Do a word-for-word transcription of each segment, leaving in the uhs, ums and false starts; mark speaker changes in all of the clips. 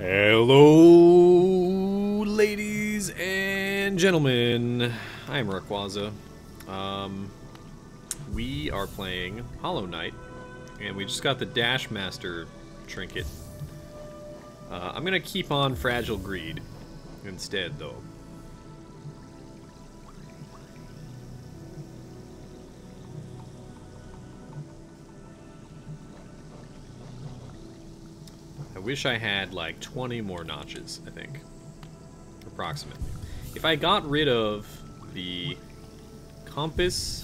Speaker 1: Hello, ladies and gentlemen. I'm Rawrquaza. Um, we are playing Hollow Knight, and we just got the Dash Master trinket. Uh, I'm gonna keep on Fragile Greed instead, though. I wish I had like twenty more notches, I think. Approximately. If I got rid of the compass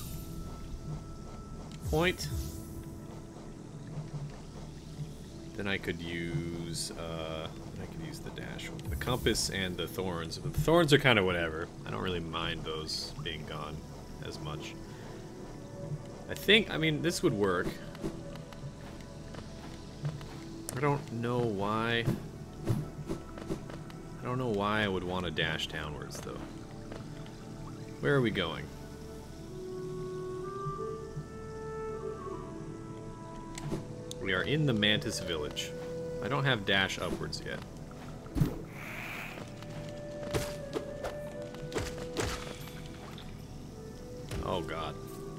Speaker 1: point, then I could use uh, I could use the dash one. The compass and the thorns. But the thorns are kind of whatever. I don't really mind those being gone as much. I think, I mean, this would work. I don't know why. I don't know why I would want to dash downwards, though. Where are we going? We are in the Mantis Village. I don't have dash upwards yet. Oh, God.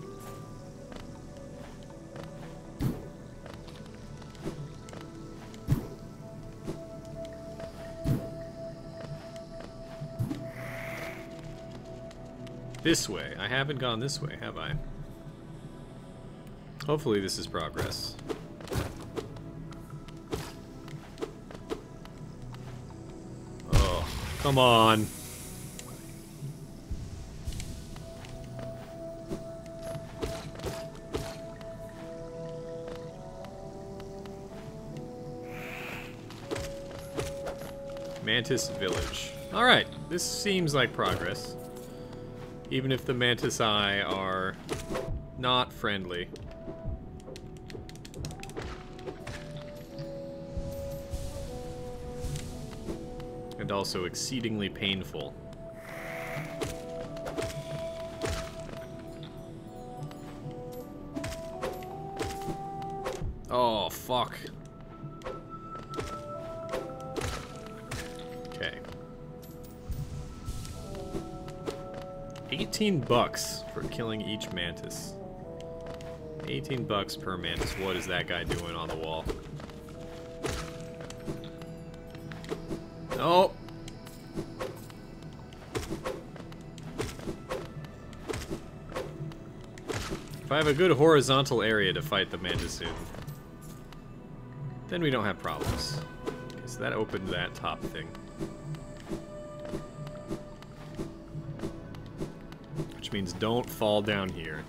Speaker 1: This way. I haven't gone this way, have I? Hopefully this is progress. Oh, come on. Mantis Village. Alright, this seems like progress. Even if the Mantisae are not friendly. And also exceedingly painful. Oh, fuck. Okay. eighteen bucks for killing each mantis. eighteen bucks per mantis. What is that guy doing on the wall? Oh! If I have a good horizontal area to fight the mantis in, then we don't have problems. Okay, so that opened that top thing. Which means don't fall down here.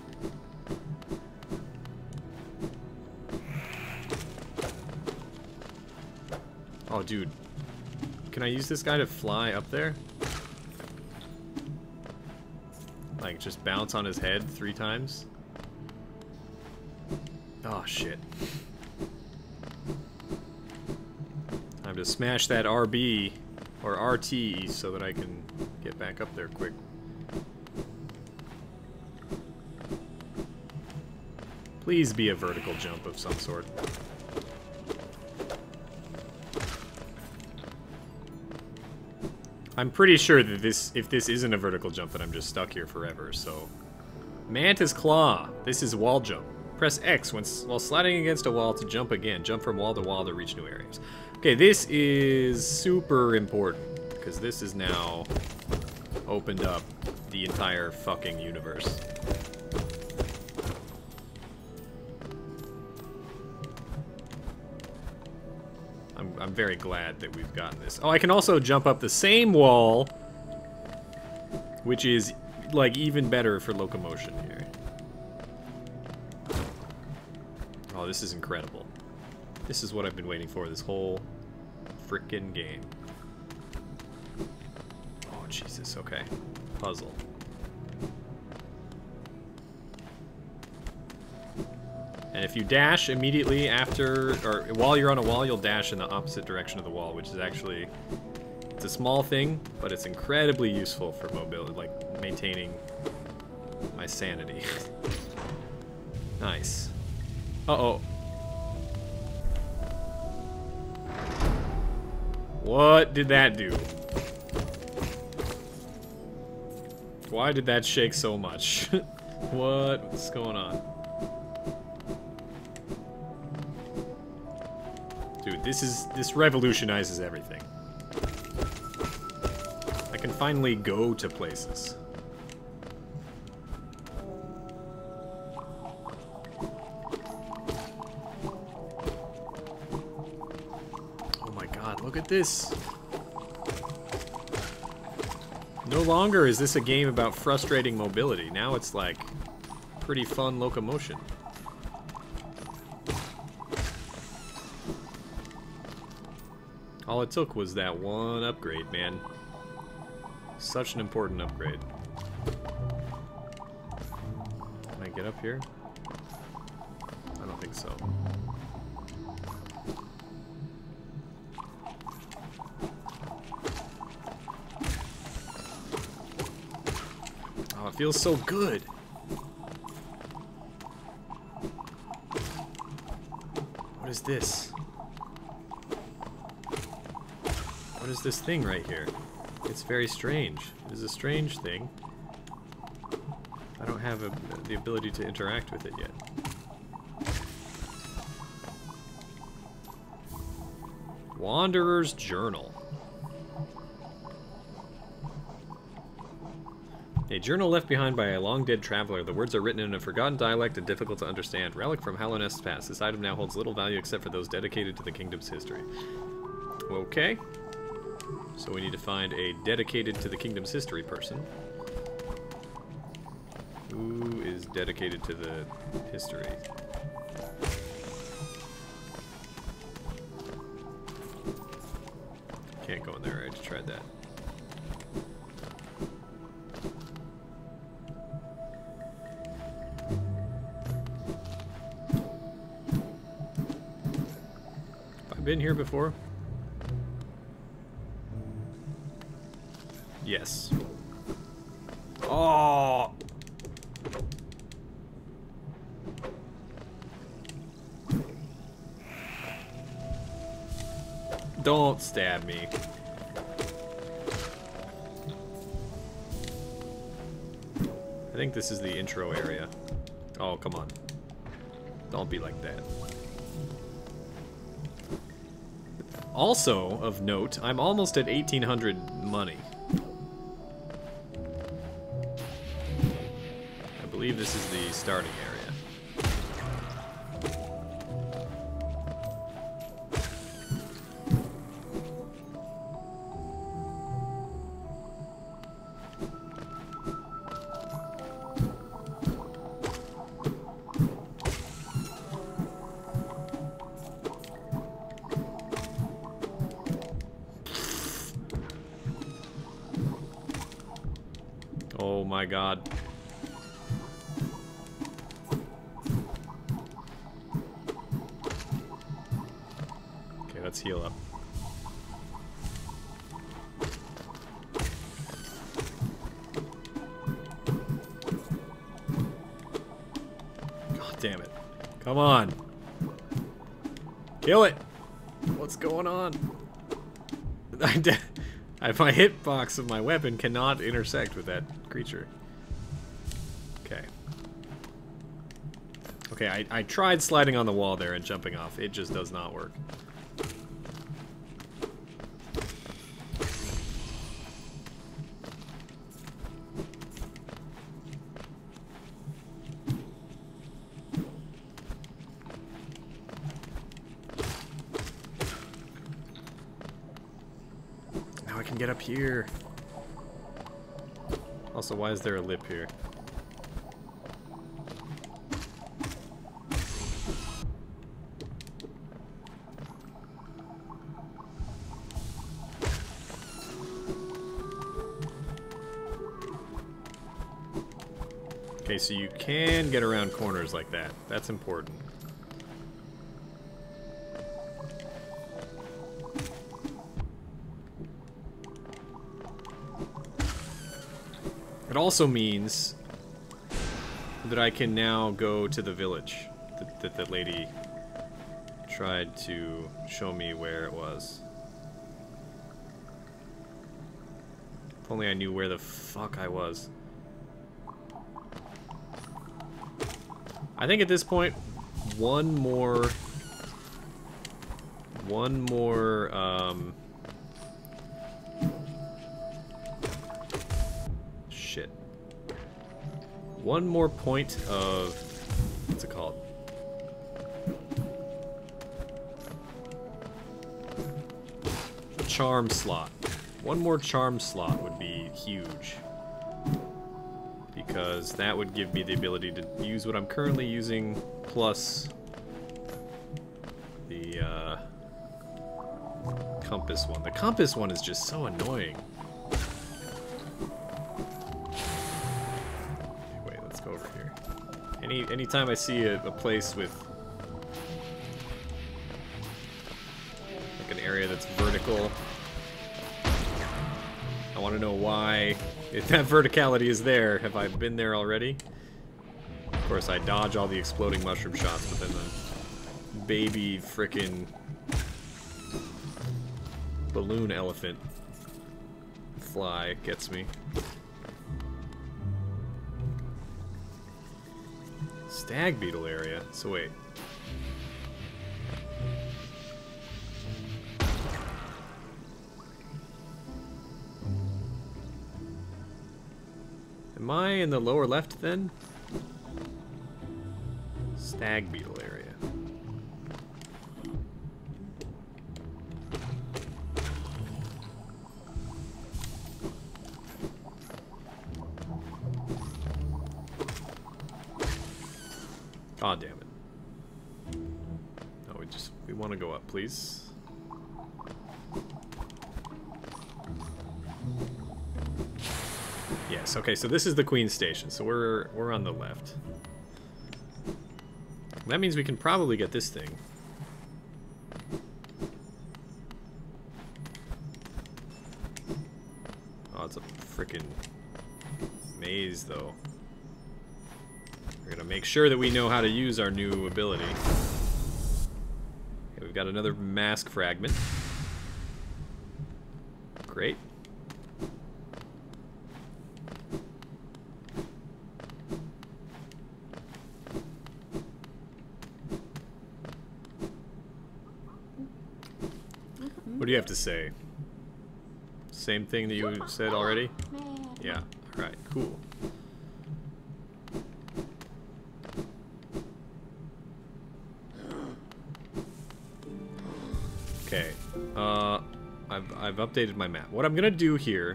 Speaker 1: Oh, dude. Can I use this guy to fly up there? Like, just bounce on his head three times? Oh, shit. Time to smash that R B, or R T, so that I can get back up there quick. Please be a vertical jump of some sort. I'm pretty sure that this, if this isn't a vertical jump, then I'm just stuck here forever, so... Mantis Claw. This is wall jump. Press X when, while sliding against a wall to jump again. Jump from wall to wall to reach new areas. Okay, this is super important, because this is now opened up the entire fucking universe. I'm very glad that we've gotten this. Oh, I can also jump up the same wall, which is, like, even better for locomotion here. Oh, this is incredible. This is what I've been waiting for this whole frickin' game. Oh, Jesus, okay. Puzzle. And if you dash immediately after, or while you're on a wall, you'll dash in the opposite direction of the wall, which is actually, it's a small thing, but it's incredibly useful for mobility, like maintaining my sanity. Nice. Uh-oh. What did that do? Why did that shake so much? What's going on? Dude, this is this revolutionizes everything. I can finally go to places. Oh my god, look at this. No longer is this a game about frustrating mobility. Now it's like pretty fun locomotion. All it took was that one upgrade, man. Such an important upgrade. Can I get up here? I don't think so. Oh, it feels so good. What is this? What is this thing right here? It's very strange. It is a strange thing. I don't have a, the ability to interact with it yet. Wanderer's Journal. A journal left behind by a long-dead traveler. The words are written in a forgotten dialect and difficult to understand. Relic from Hallownest's past. This item now holds little value except for those dedicated to the kingdom's history. Okay. So we need to find a dedicated to the kingdom's history person. Who is dedicated to the history? Can't go in there, I just tried that. Have I been here before? Yes. Oh! Don't stab me. I think this is the intro area. Oh, come on. Don't be like that. Also, of note, I'm almost at eighteen hundred money. I believe this is the starting area. Oh my god. Okay, let's heal up. God damn it. Come on. Kill it. What's going on? I my hitbox of my weapon cannot intersect with that creature. Okay. Okay, I, I tried sliding on the wall there and jumping off. It just does not work. Now I can get up here. Also, why is there a lip here? Okay, so you can get around corners like that. That's important. It also means that I can now go to the village that, that the lady tried to show me where it was. If only I knew where the fuck I was. I think at this point, one more... One more, um... shit. One more point of... What's it called? Charm slot. One more charm slot would be huge. Because that would give me the ability to use what I'm currently using, plus the uh, compass one. The compass one is just so annoying. Wait, let's go over here. Any anytime I see a, a place with like an area that's vertical, I want to know why. If that verticality is there, have I been there already? Of course, I dodge all the exploding mushroom shots, but then the baby frickin' balloon elephant fly gets me. Stag beetle area. So wait. Am I in the lower left then? Stag beetle area. Aw, damn it. No, we just, we want to go up, please. Yes, okay, so this is the Queen's Station, so we're we're on the left. That means we can probably get this thing. Oh, it's a frickin' maze, though. We're gonna make sure that we know how to use our new ability. Okay, we've got another mask fragment. Great. What do you have to say? Same thing that you said already? Yeah, alright, cool. Okay, uh, I've, I've updated my map. What I'm gonna do here,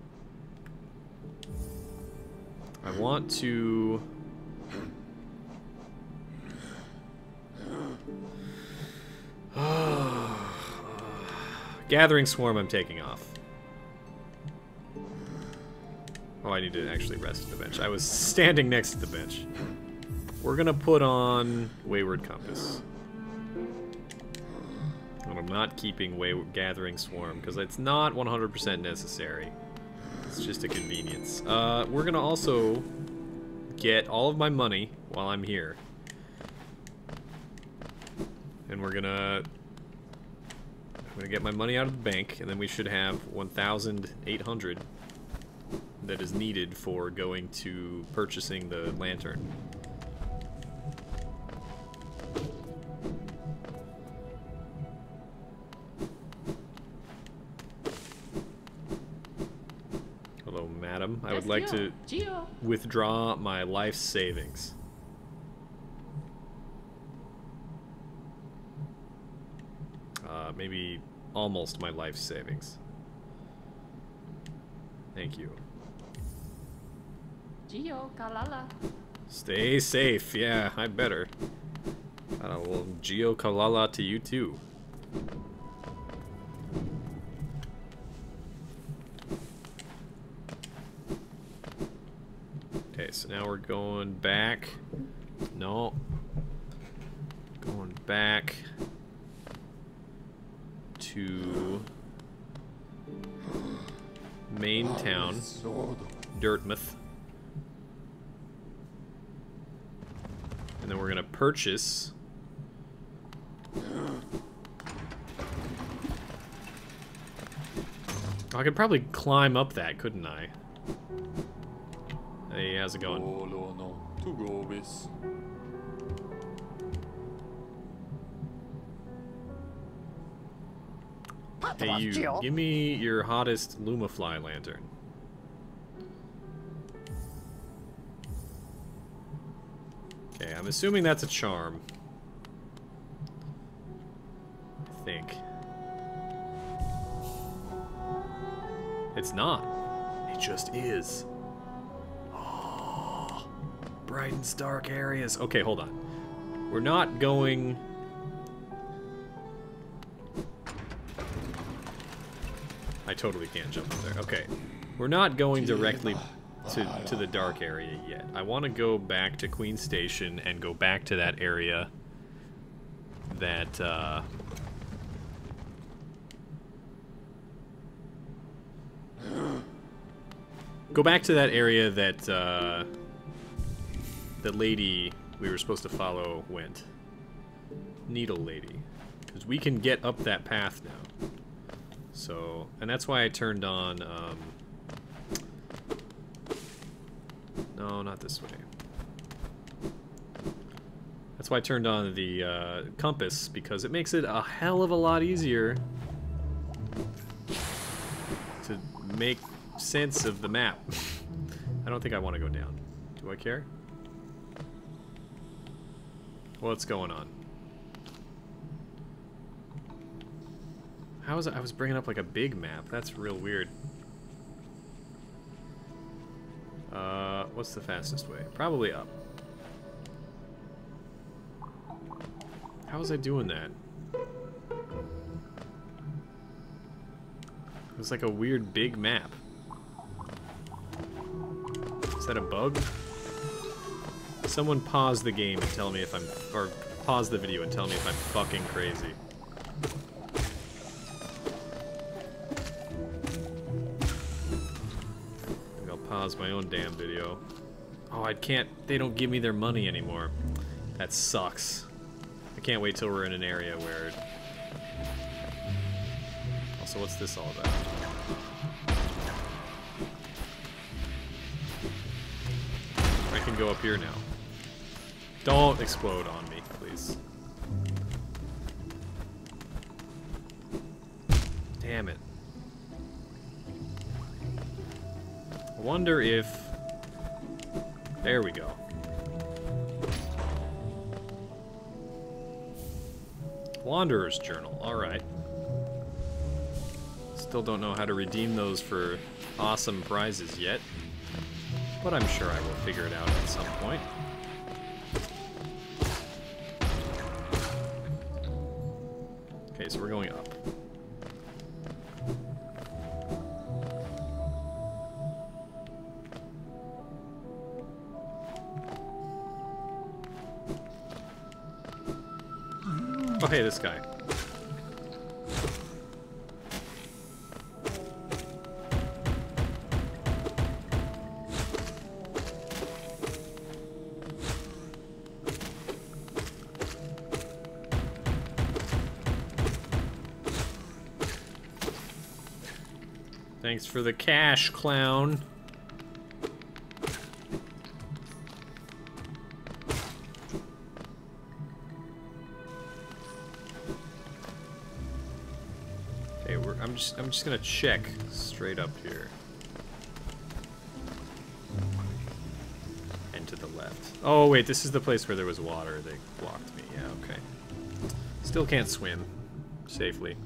Speaker 1: I want to... Gathering Swarm I'm taking off. Oh, I need to actually rest at the bench. I was standing next to the bench. We're gonna put on Wayward Compass. And I'm not keeping Wayward Gathering Swarm because it's not one hundred percent necessary. It's just a convenience. Uh, we're gonna also get all of my money while I'm here. And we're gonna... I'm gonna get my money out of the bank, and then we should have one thousand eight hundred that is needed for going to purchasing the lantern. Hello, madam. I would like to withdraw my life savings. Uh, maybe almost my life savings. Thank you.
Speaker 2: Gio Kalala.
Speaker 1: Stay safe. Yeah, I better. Uh, well, Gio Kalala to you too. Okay, so now we're going back. No. Going back to main town, Dirtmouth. And then we're gonna purchase I could probably climb up that, couldn't I? Hey, how's it going?
Speaker 2: Oh, no, no. To go with.
Speaker 1: Hey, you, give me your hottest Lumafly lantern. Okay, I'm assuming that's a charm. I think. It's not. It just is. Oh, brightens dark areas. Okay, hold on. We're not going... I totally can't jump up there. Okay. We're not going directly to, to the dark area yet. I want to go back to Queen Station and go back to that area that, uh... go back to that area that, uh... the lady we were supposed to follow went. Needle Lady. Because we can get up that path now. So, and that's why I turned on, um... no, not this way. That's why I turned on the uh, compass, because it makes it a hell of a lot easier to make sense of the map. I don't think I want to go down. Do I care? What's going on? How was I, I was bringing up like a big map? That's real weird. Uh, what's the fastest way? Probably up. How was I doing that? It was like a weird big map. Is that a bug? Someone pause the game and tell me if I'm... or pause the video and tell me if I'm fucking crazy. Pause my own damn video. Oh, I can't... they don't give me their money anymore. That sucks. I can't wait till we're in an area where... Also, what's this all about? I can go up here now. Don't explode on me, please. Damn it. I wonder if... there we go. Wanderer's Journal, alright. Still don't know how to redeem those for awesome prizes yet. But I'm sure I will figure it out at some point. Okay, so we're going up. Oh, hey, this guy. Thanks for the cash, clown. I'm just, I'm just gonna check straight up here. And to the left. Oh wait, this is the place where there was water. They blocked me. Yeah, okay. Still can't swim safely.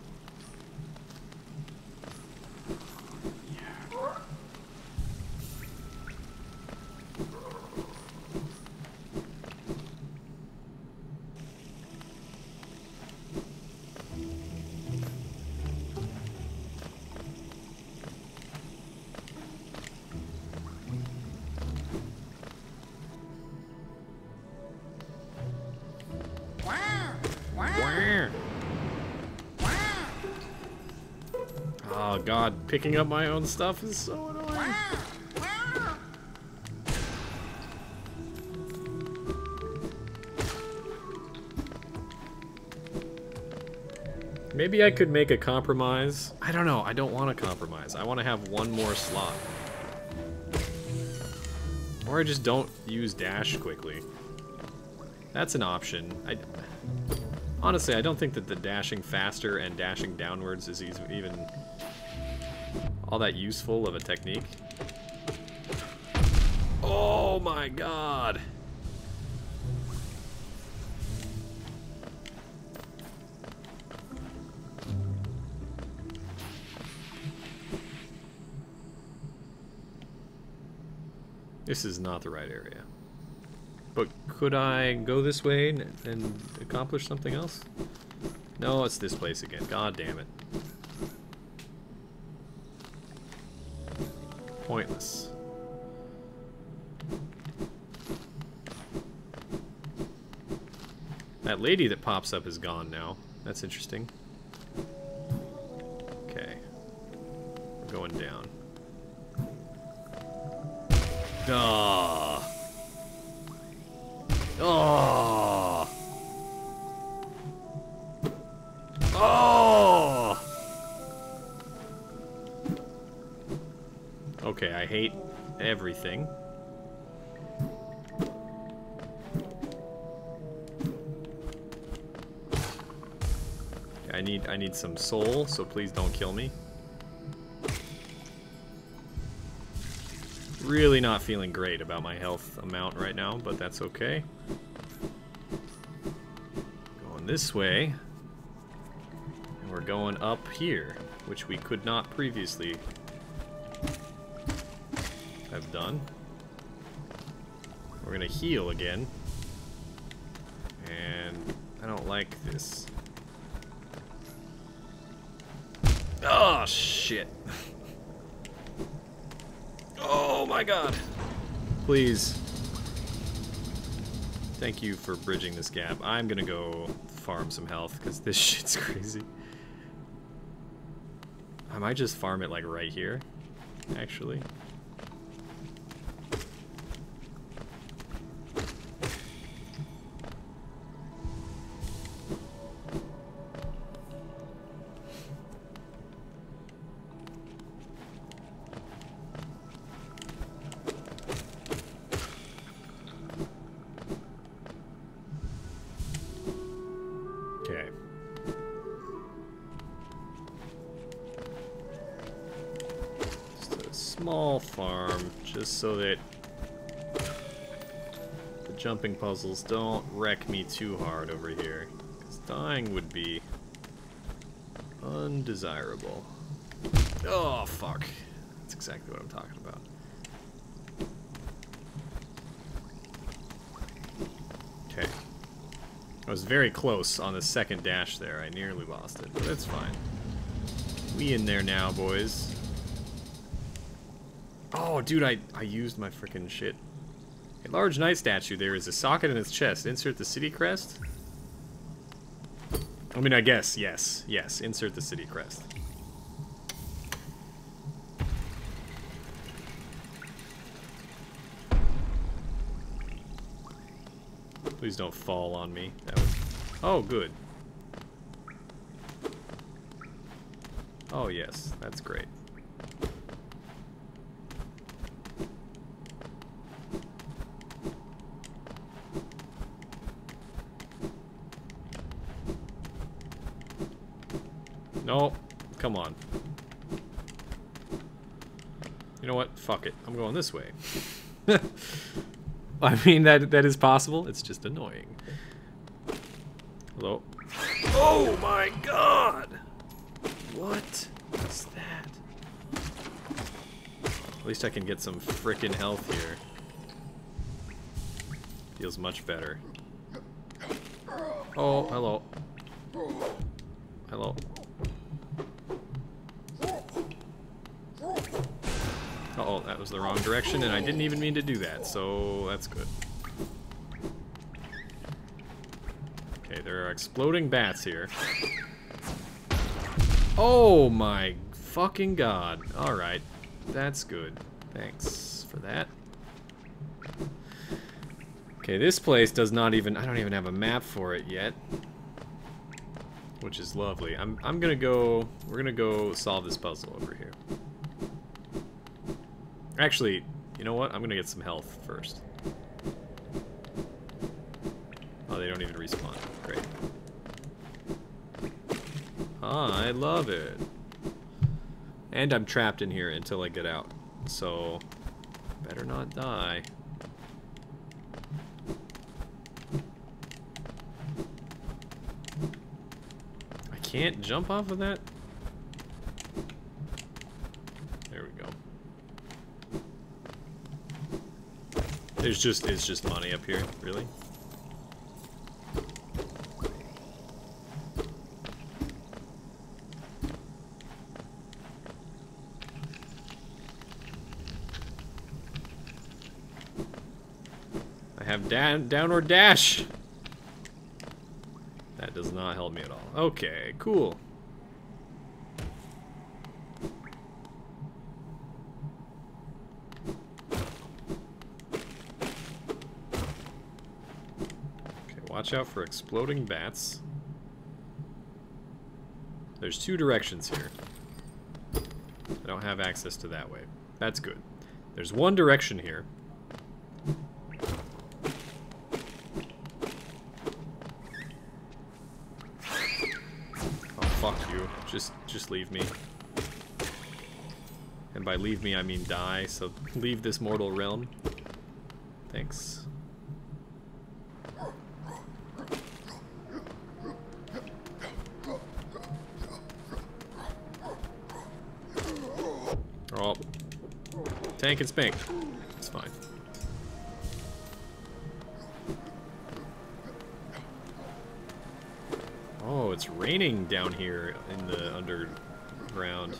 Speaker 1: Oh god, picking up my own stuff is so annoying. Maybe I could make a compromise. I don't know. I don't want to compromise. I want to have one more slot. Or I just don't use dash quickly. That's an option. I, honestly, I don't think that the dashing faster and dashing downwards is even all that useful of a technique. Oh my god! This is not the right area. But could I go this way and, and accomplish something else? No, it's this place again. God damn it. Pointless. That lady that pops up is gone now. That's interesting. Okay. We're going down. Duh. Oh. Oh. Okay, I hate everything. I need I need some soul, so please don't kill me. Really not feeling great about my health amount right now, but that's okay. Going this way. And we're going up here, which we could not previously have done. We're gonna heal again. And I don't like this. Oh, shit. Oh my god. Please. Thank you for bridging this gap. I'm gonna go farm some health, because this shit's crazy. I might just farm it, like, right here, actually. Small farm, just so that the jumping puzzles don't wreck me too hard over here, because dying would be undesirable. Oh, fuck. That's exactly what I'm talking about. Okay. I was very close on the second dash there. I nearly lost it, but that's fine. We in there now, boys. Oh, dude, I, I used my frickin' shit. A large knight statue. There is a socket in its chest. Insert the city crest. I mean, I guess, yes. Yes, insert the city crest. Please don't fall on me. That was... Oh, good. Oh, yes. That's great. No, come on. You know what? Fuck it. I'm going this way. I mean, that that is possible. It's just annoying. Hello? Oh my god! What is that? At least I can get some frickin' health here. Feels much better. Oh, hello. Hello. Uh-oh, that was the wrong direction, and I didn't even mean to do that, so that's good. Okay, there are exploding bats here. Oh my fucking god. Alright, that's good. Thanks for that. Okay, this place does not even... I don't even have a map for it yet. which is lovely. I'm I'm gonna go. We're gonna go solve this puzzle over here. Actually, you know what? I'm gonna get some health first. Oh, they don't even respawn. Great. Ah, I love it. And I'm trapped in here until I get out. So, better not die. I can't jump off of that? There we go. There's just, it's just money up here, really? I have down, downward dash. That does not help me at all. Okay, cool. Okay, watch out for exploding bats. There's two directions here. I don't have access to that way. That's good. There's one direction here. Fuck you. Just, just leave me. And by leave me, I mean die, so leave this mortal realm. Thanks. Oh. Tank and spank. It's fine. Oh, it's raining down here in the underground.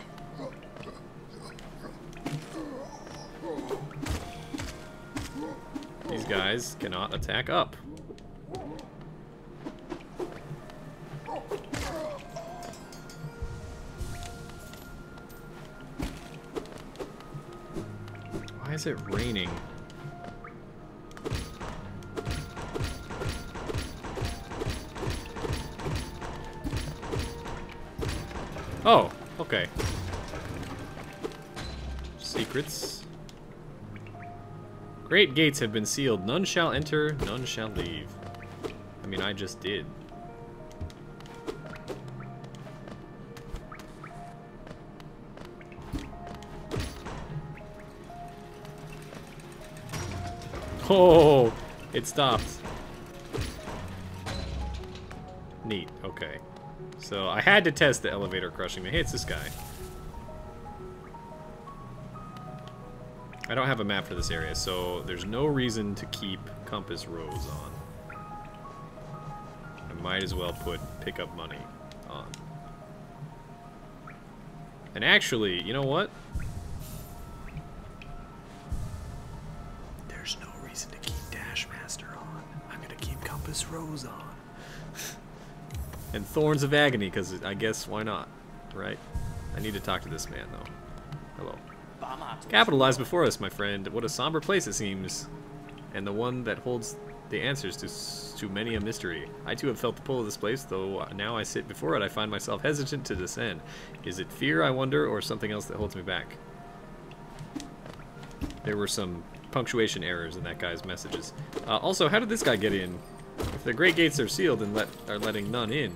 Speaker 1: These guys cannot attack up. Why is it raining? Oh, okay. Secrets. Great gates have been sealed. None shall enter, none shall leave. I mean, I just did. Oh, it stopped. Neat, okay. So I had to test the elevator crushing me. Hey, it's this guy. I don't have a map for this area, so there's no reason to keep compass rose on. I might as well put pick up money on. And actually, you know what? There's no reason to keep Dash Master on. I'm gonna keep compass rose on. And Thorns of Agony, because I guess why not, right? I need to talk to this man, though. Hello. Capital lies before us, my friend. What a somber place it seems. And the one that holds the answers to, to many a mystery. I too have felt the pull of this place, though now I sit before it, I find myself hesitant to descend. Is it fear, I wonder, or something else that holds me back? There were some punctuation errors in that guy's messages. Uh, also, how did this guy get in? If the great gates are sealed and let are letting none in.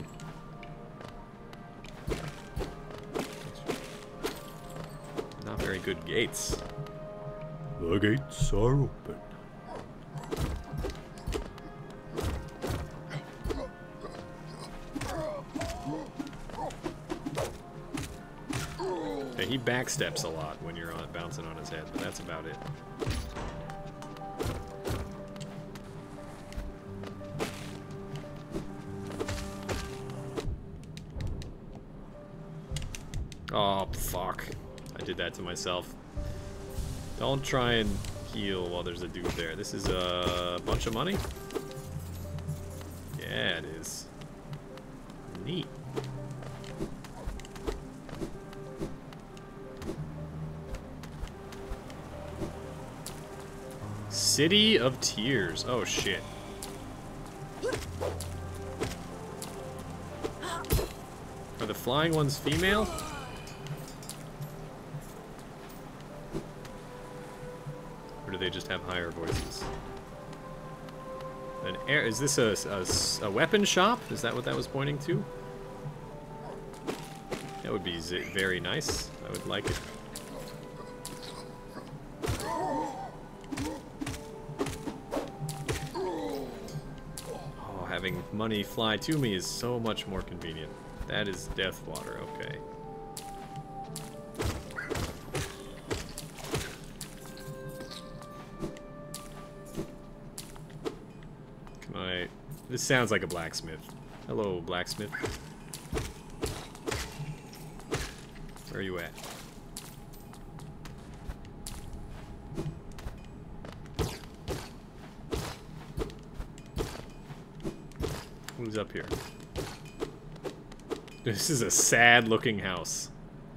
Speaker 1: Not very good gates. The gates are open. Yeah, he backsteps a lot when you're on bouncing on his head, but that's about it. Oh, fuck. I did that to myself. Don't try and heal while there's a dude there. This is a bunch of money? Yeah, it is. Neat. City of Tears. Oh, shit. Are the flying ones female? Or do they just have higher voices? An air, is this a, a, a weapon shop? Is that what that was pointing to? That would be z very nice. I would like it. Oh, having money fly to me is so much more convenient. That is death water, okay. Can I... This sounds like a blacksmith. Hello, blacksmith. Where are you at? Who's up here? This is a sad looking house.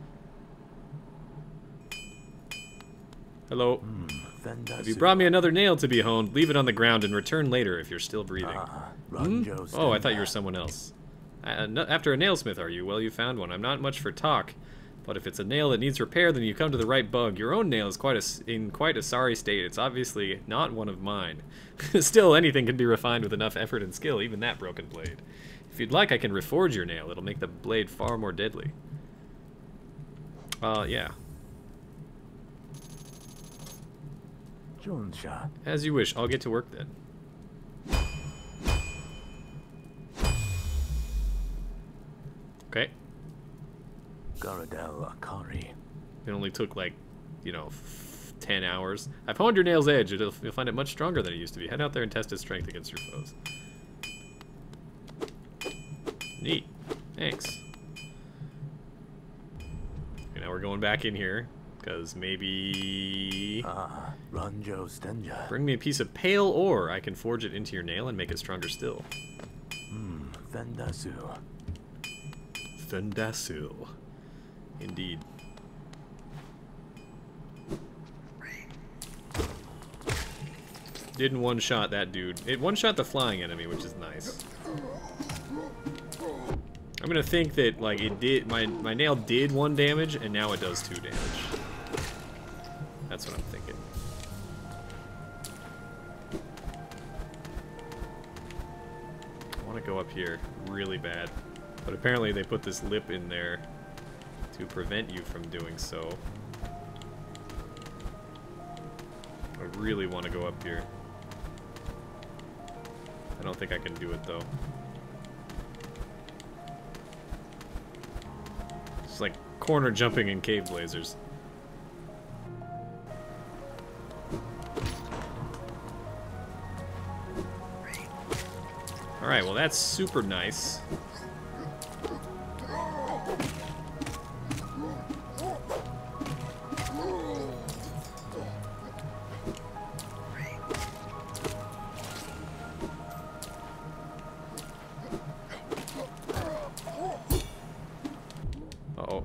Speaker 1: Hello.
Speaker 3: Mm,
Speaker 1: Have you brought me another nail to be honed? Leave it on the ground and return later if you're still breathing.
Speaker 3: Ah,
Speaker 1: Hmm? Oh, I thought you were someone else. Uh, no, after a nailsmith, are you? Well, you found one. I'm not much for talk, but if it's a nail that needs repair, then you come to the right bug. Your own nail is quite a, in quite a sorry state. It's obviously not one of mine. Still, anything can be refined with enough effort and skill, even that broken blade. If you'd like, I can reforge your nail. It'll make the blade far more deadly. Uh, yeah. As you wish. I'll get to work then. Okay. It only took like, you know, f ten hours. I've honed your nail's edge. It'll, you'll find it much stronger than it used to be. Head out there and test its strength against your foes. Neat. Thanks. Okay, now we're going back in here. Because maybe...
Speaker 3: Ah,
Speaker 1: Bring me a piece of pale ore. I can forge it into your nail and make it stronger still.
Speaker 3: Hmm, Fendasu.
Speaker 1: Fendasu. Indeed. Didn't one-shot that dude. It one-shot the flying enemy, which is nice. I'm gonna think that, like, it did... My, my nail did one damage, and now it does two damage. That's what I'm thinking. I want to go up here really bad. But apparently they put this lip in there to prevent you from doing so. I really want to go up here. I don't think I can do it though. It's like corner jumping in cave blazers. Alright, well that's super nice. Uh-oh.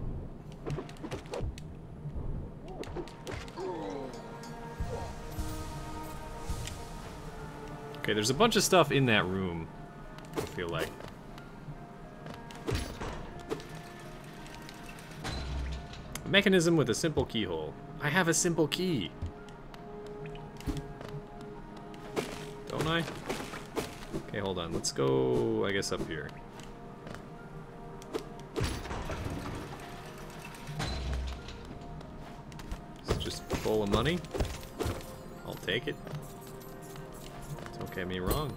Speaker 1: Okay, there's a bunch of stuff in that room. I feel like. A mechanism with a simple keyhole. I have a simple key. Don't I? Okay, hold on. Let's go, I guess, up here. It's just full of money. I'll take it. Don't get me wrong.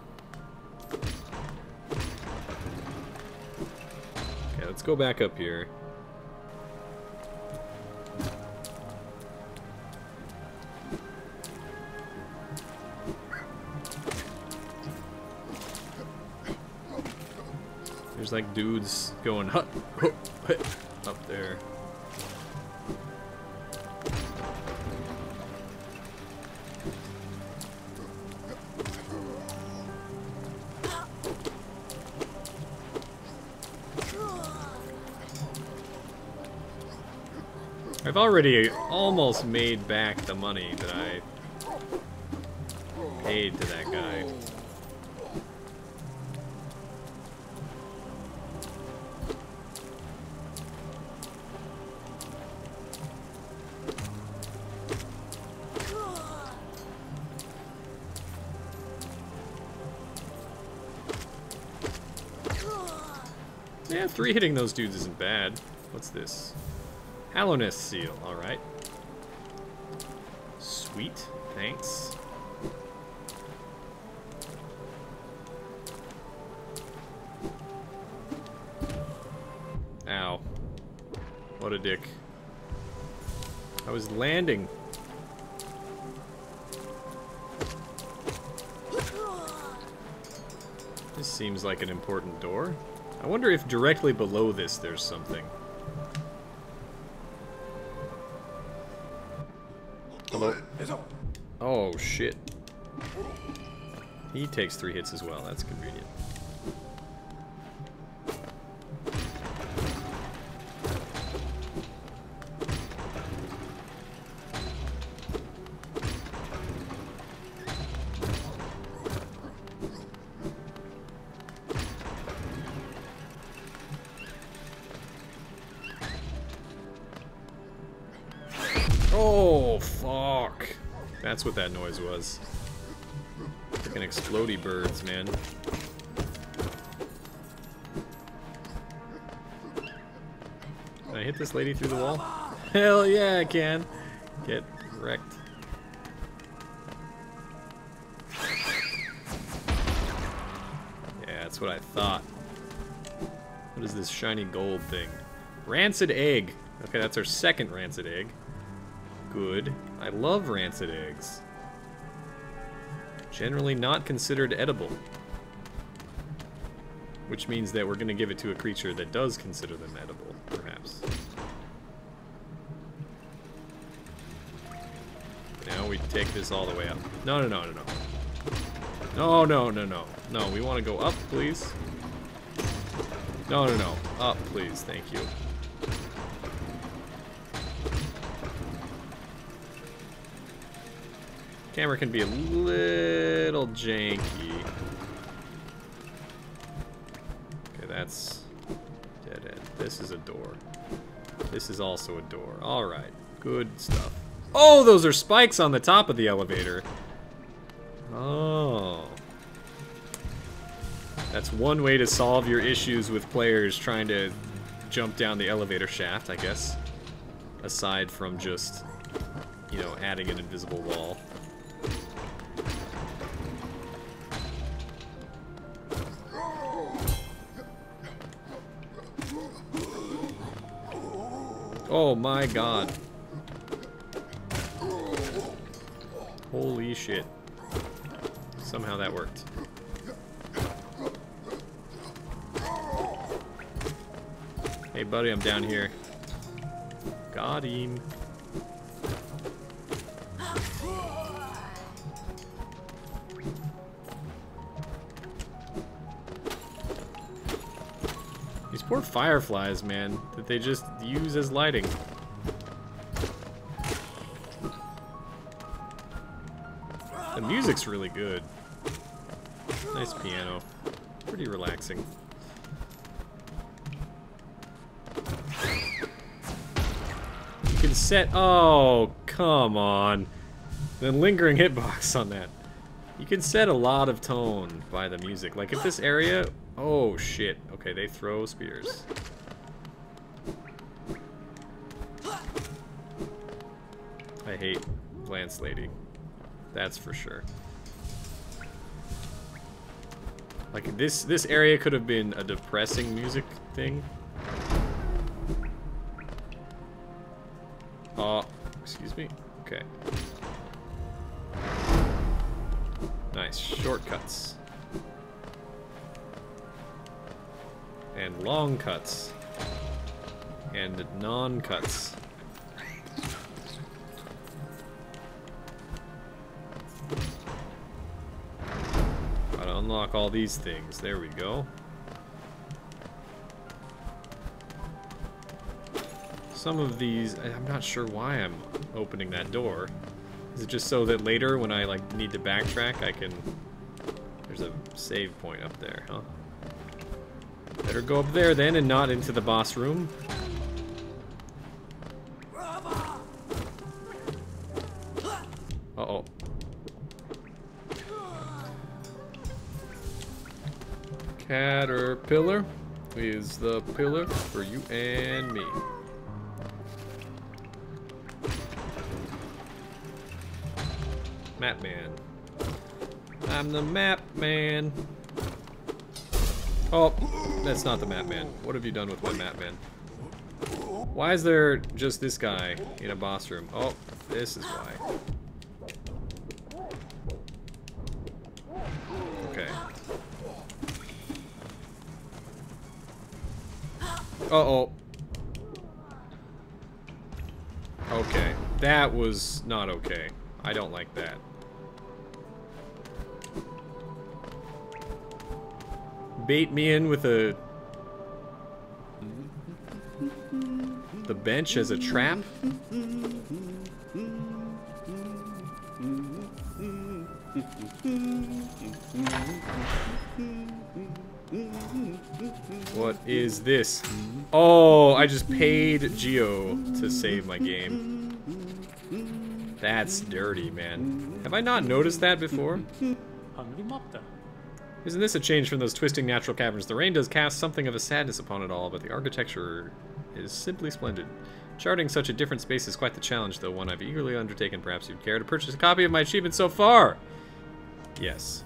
Speaker 1: Let's go back up here. There's like dudes going hut, hut, hut, up there. I've already almost made back the money that I paid to that guy. Yeah, three hitting those dudes isn't bad. What's this? Hallownest seal, alright. Sweet, thanks. Ow. What a dick. I was landing. This seems like an important door. I wonder if directly below this there's something. Hello? Oh, shit. He takes three hits as well. That's convenient. Oh, fuck. That's what that noise was. Freaking explodey birds, man. Can I hit this lady through the wall? Hell yeah, I can. Get wrecked. Yeah, that's what I thought. What is this shiny gold thing? Rancid egg. Okay, that's our second rancid egg. Good. I love rancid eggs. Generally not considered edible. Which means that we're going to give it to a creature that does consider them edible, perhaps. Now we take this all the way up. No, no, no, no, no. No, no, no, no. No, we want to go up, please. No, no, no. Up, please. Thank you. Camera can be a little janky. Okay, that's dead end. This is a door. This is also a door. Alright, good stuff. Oh, those are spikes on the top of the elevator. Oh. That's one way to solve your issues with players trying to jump down the elevator shaft, I guess. Aside from just, you know, adding an invisible wall. Oh my god. Holy shit. Somehow that worked. Hey buddy, I'm down here. Got him. These poor fireflies, man, that they just use as lighting. The music's really good. Nice piano. Pretty relaxing. You can set... Oh, come on. The lingering hitbox on that. You can set a lot of tone by the music. Like if this area... Oh, shit. Okay, they throw spears. I hate Lance Lady. That's for sure. Like, this, this area could have been a depressing music thing. Oh, uh, excuse me? Okay. Nice. Shortcuts. And long cuts. And non-cuts. Gotta unlock all these things. There we go. Some of these, I'm not sure why I'm opening that door. Is it just so that later when I like need to backtrack I can... There's a save point up there, huh? Better go up there then and not into the boss room. Uh-oh. Caterpillar. is the pillar for you and me. Map man. I'm the map man. Oh, that's not the map man. What have you done with my map man? Why is there just this guy in a boss room? Oh, this is why. Okay. Uh-oh. Okay. That was not okay. I don't like that. Bait me in with a... the bench as a trap? What is this? Oh, I just paid Geo to save my game. That's dirty, man. Have I not noticed that before? Isn't this a change from those twisting natural caverns? The rain does cast something of a sadness upon it all, but the architecture is simply splendid. Charting such a different space is quite the challenge, though one I've eagerly undertaken. Perhaps you'd care to purchase a copy of my achievement so far? Yes.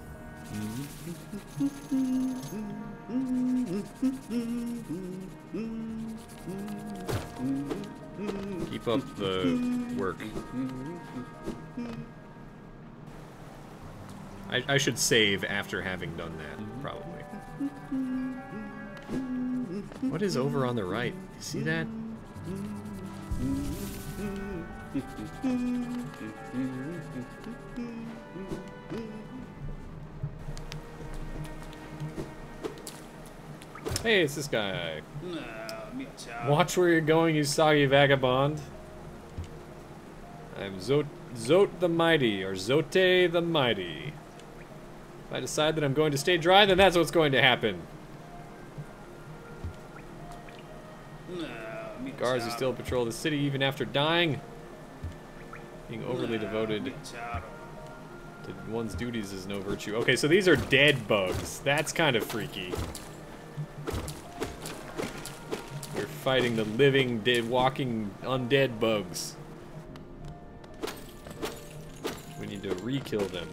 Speaker 1: Keep up the work. I, I should save after having done that, probably. What is over on the right? You see that? Hey, it's this guy. Watch where you're going, you soggy vagabond. I'm Zot, Zot the Mighty, or Zote the Mighty. If I decide that I'm going to stay dry, then that's what's going to happen. Guards who still patrol the city even after dying. Being overly devoted to one's duties is no virtue. Okay, so these are dead bugs. That's kind of freaky. We're fighting the living, dead, walking, undead bugs. We need to re-kill them.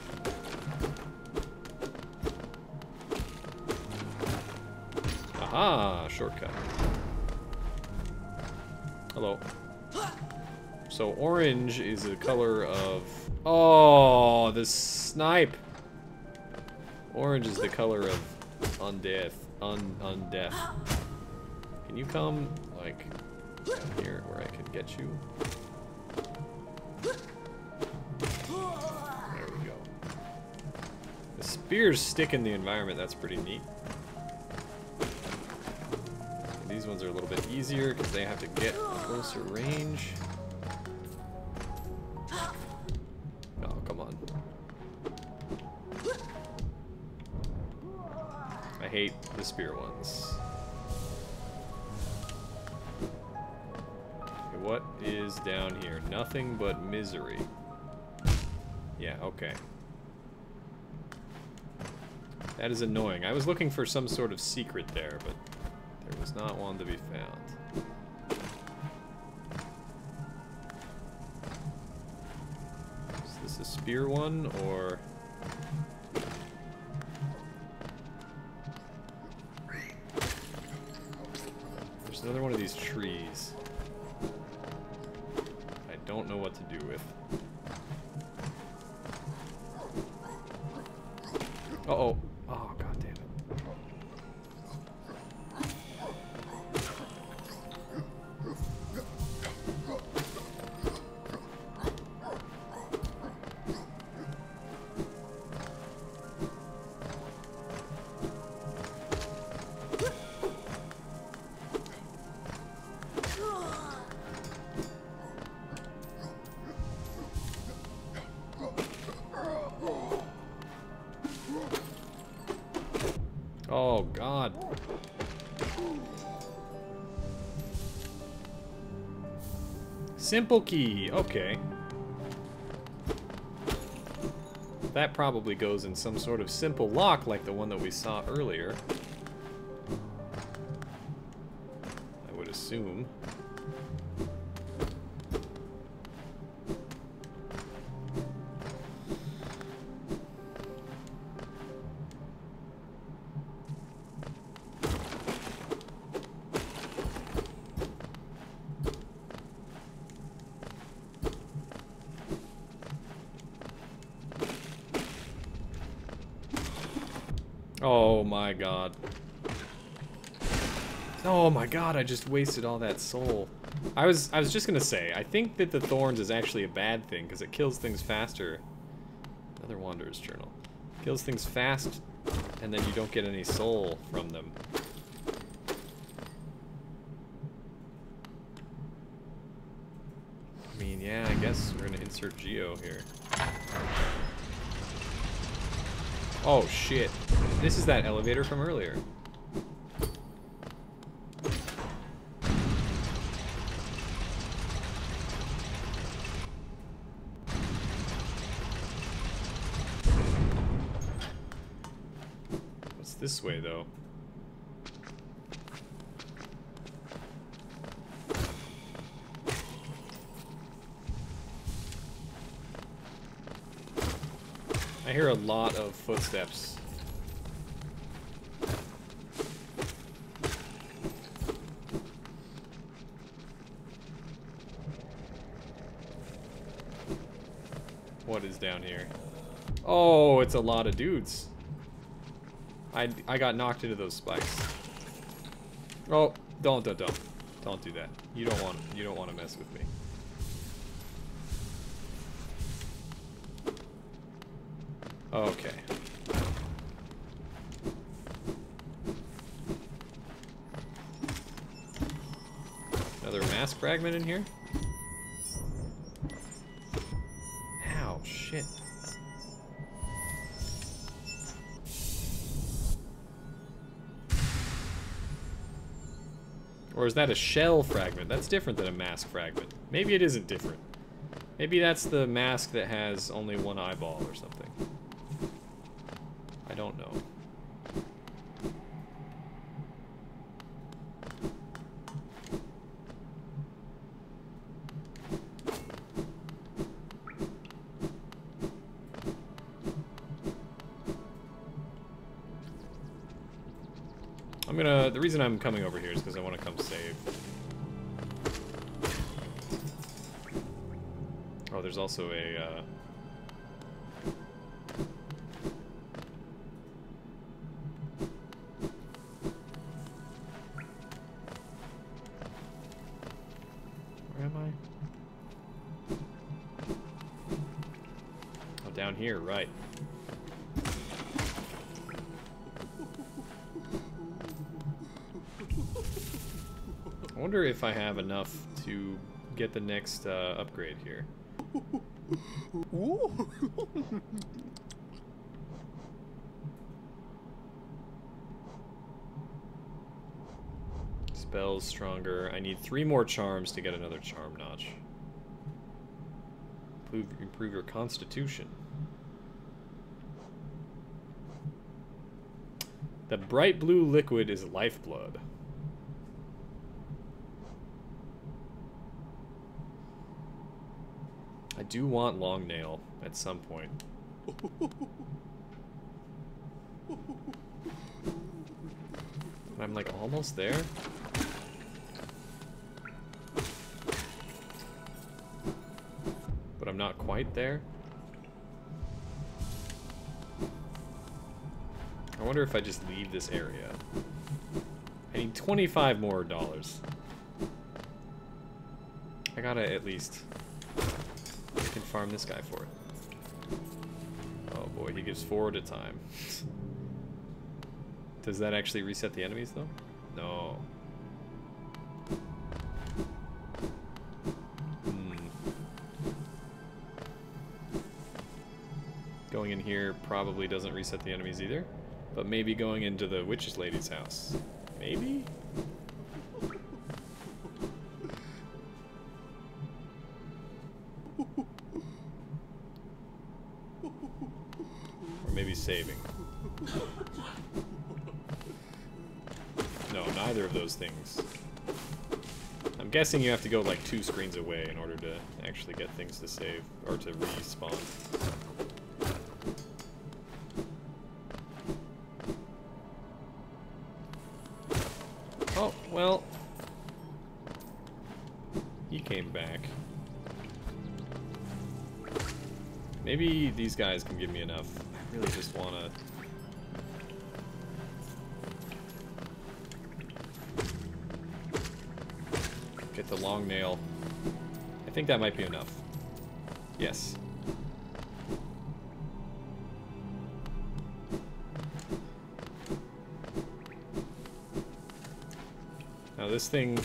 Speaker 1: Aha, shortcut. Hello. So orange is the color of... Oh, the snipe! Orange is the color of undeath. Un undeath. Can you come, like, down here where I can get you? There we go. The spears stick in the environment, that's pretty neat. And these ones are a little bit easier because they have to get closer range. Oh, come on. I hate the spear ones. Okay, what is down here? Nothing but misery. Yeah, okay. That is annoying. I was looking for some sort of secret there, but there was not one to be found. Is this a spear one, or... There's another one of these trees. I don't know what to do with. Uh-oh. Oh, god damn it. Oh, God. Simple key. Okay. That probably goes in some sort of simple lock like the one that we saw earlier. assume. Oh my god. Oh my god, I just wasted all that soul. I was I was just gonna say, I think that the thorns is actually a bad thing, because it kills things faster. Another Wanderer's Journal. Kills things fast, and then you don't get any soul from them. I mean, yeah, I guess we're gonna insert Geo here. Oh shit. This is that elevator from earlier. What's this way though? I hear a lot of footsteps. What is down here? Oh, it's a lot of dudes. I, I got knocked into those spikes. Oh, don't, don't, don't. Don't do that. You don't want, you don't want to mess with me. Okay. Another mask fragment in here? Ow, shit. Or is that a shell fragment? That's different than a mask fragment. Maybe it isn't different. Maybe that's the mask that has only one eyeball or something. I don't know. I'm gonna, the reason I'm coming over here is because I want to come save. Oh, there's also a, uh... where am I? Oh, down here, right. I wonder if I have enough to get the next uh, upgrade here. Spells stronger. I need three more charms to get another charm notch. Improve, improve your constitution. The bright blue liquid is lifeblood. I do want long nail at some point. I'm like almost there. But I'm not quite there. I wonder if I just leave this area. I need twenty-five more dollars. I gotta at least... I can farm this guy for it. Oh boy, he gives four at a time. Does that actually reset the enemies though? No. Hmm. Going in here probably doesn't reset the enemies either. But maybe going into the witch's lady's house. Maybe? Or maybe saving. No, neither of those things. I'm guessing you have to go like two screens away in order to actually get things to save, or to respawn. Oh, well. He came back. Maybe these guys can give me enough. I really just want to... get the long nail. I think that might be enough. Yes. Now this thing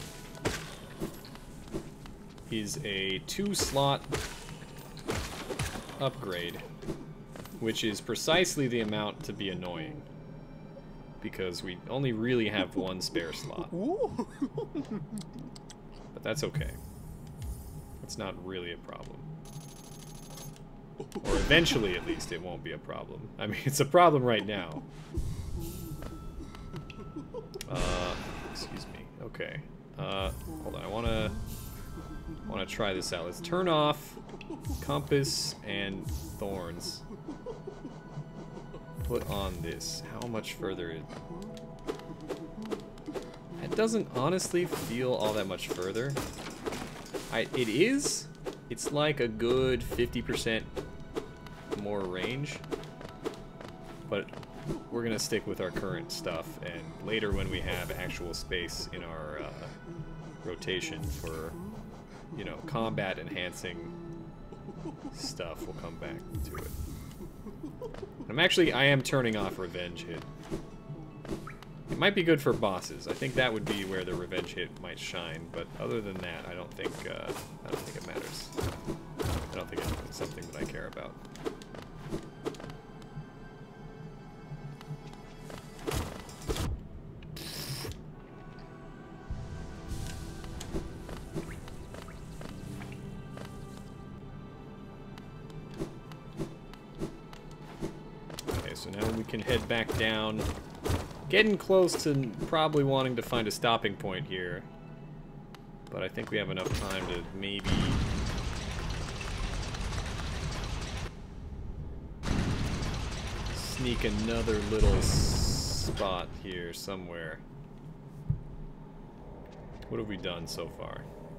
Speaker 1: is a two slot upgrade, which is precisely the amount to be annoying, because we only really have one spare slot. But that's okay. It's not really a problem. Or eventually, at least, it won't be a problem. I mean, it's a problem right now. Uh, excuse me. Okay. Uh, hold on. I wanna, wanna try this out. Let's turn off compass and thorns. Put on this. How much further is... It doesn't honestly feel all that much further. I, it is. It's like a good fifty percent more range. But we're gonna stick with our current stuff, and later when we have actual space in our uh, rotation for, you know, combat enhancing stuff, we'll come back to it. I'm actually, I am turning off Revenge Hit. It might be good for bosses. I think that would be where the Revenge Hit might shine, but other than that, I don't think, uh, I don't think it matters. I don't think it's something that I care about. Okay, so now we can head back down. Getting close to probably wanting to find a stopping point here. But I think we have enough time to maybe... sneak another little spot here somewhere. What have we done so far?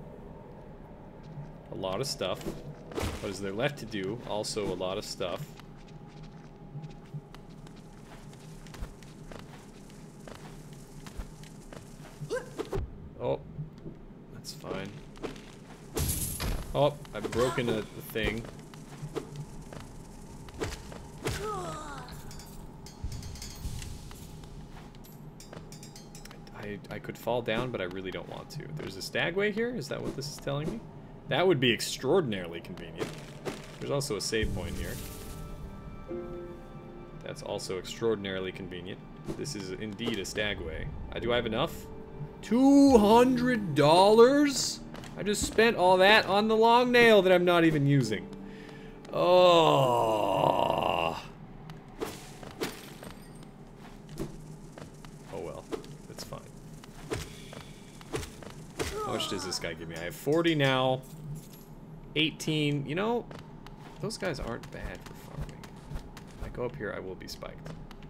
Speaker 1: A lot of stuff. What is there left to do? Also a lot of stuff. Oh, that's fine. Oh, I've broken a, a thing. I, I could fall down, but I really don't want to. There's a stagway here? Is that what this is telling me? That would be extraordinarily convenient. There's also a save point here. That's also extraordinarily convenient. This is indeed a stagway. Uh, do I have enough? two hundred dollars? I just spent all that on the long nail that I'm not even using. Oh. Oh well, that's fine. How much does this guy give me? I have forty now. eighteen. You know, those guys aren't bad for farming. If I go up here, I will be spiked.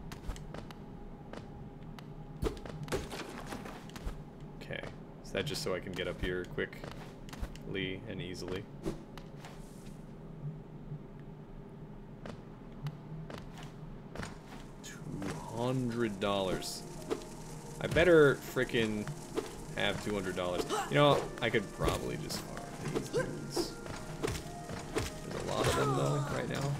Speaker 1: Is that just so I can get up here quickly and easily? two hundred dollars. I better frickin' have two hundred dollars. You know, I could probably just farm these dudes. There's a lot of them though, right now.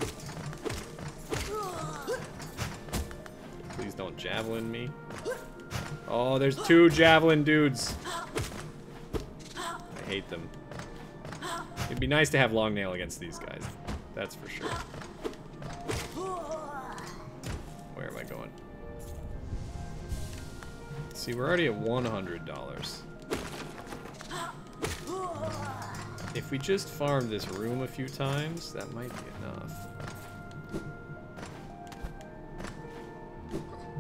Speaker 1: Please don't javelin me. Oh, there's two javelin dudes. I hate them. It'd be nice to have long nail against these guys. That's for sure. Where am I going? See, we're already at one hundred dollars. If we just farm this room a few times, that might be enough.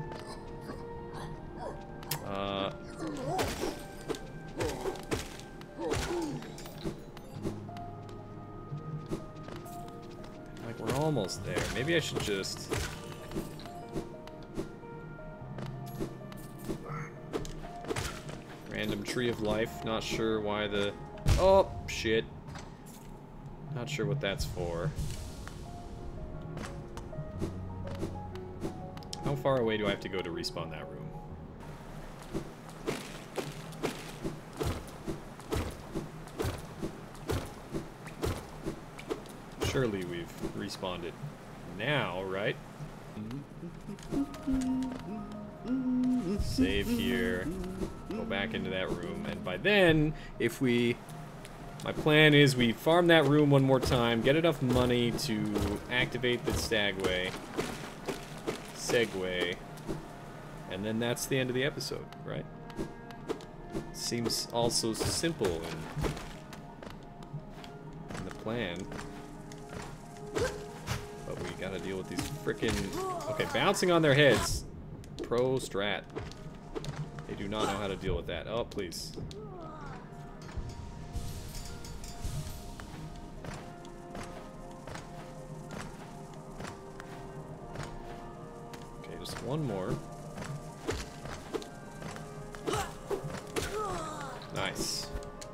Speaker 1: Uh, almost there. Maybe I should just... Random tree of life. Not sure why the... Oh, shit. Not sure what that's for. How far away do I have to go to respawn that room? Surely we've respawned it now, right? Save here. Go back into that room. And by then, if we... My plan is we farm that room one more time, get enough money to activate the stagway. Segway. And then that's the end of the episode, right? Seems also simple in, in the plan. But we gotta deal with these frickin'... Okay, bouncing on their heads. Pro strat. They do not know how to deal with that. Oh, please. Okay, just one more. Nice.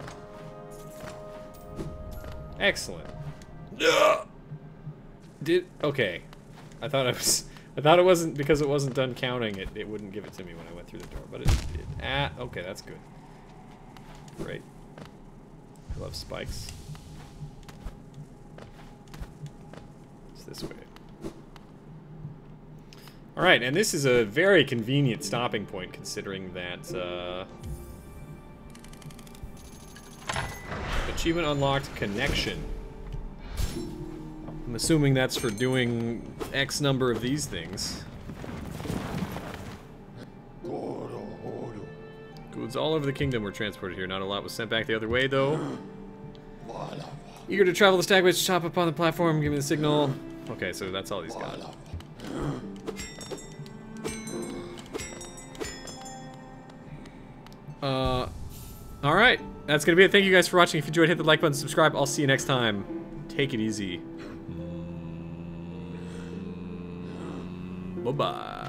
Speaker 1: Excellent. Did okay. I thought I was I thought it wasn't because it wasn't done counting it, it wouldn't give it to me when I went through the door, but it did. Ah, okay, that's good. Great. I love spikes. It's this way. Alright, and this is a very convenient stopping point considering that uh achievement unlocked connection. I'm assuming that's for doing X number of these things. Goods all over the kingdom were transported here. Not a lot was sent back the other way, though. Eager to travel the stagways, chop up on the platform, give me the signal. Okay, so that's all he's got. Uh, alright. That's gonna be it. Thank you guys for watching. If you enjoyed, hit the like button, subscribe. I'll see you next time. Take it easy. Bye-bye.